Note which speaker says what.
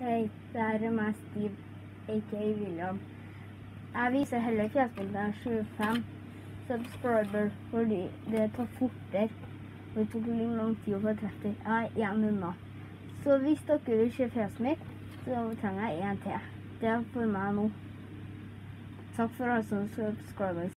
Speaker 1: Hei, det er meg, Steve, a.k.a. William. Jeg viser heller fjesbildet av 25 subscriber, fordi det tar fortere, og det tok litt lang tid å få 30. Jeg er 1 unna. Så hvis dere vil se fjeset mitt, så trenger jeg 1 til. Det er for meg nå. Takk for alle som subscriber.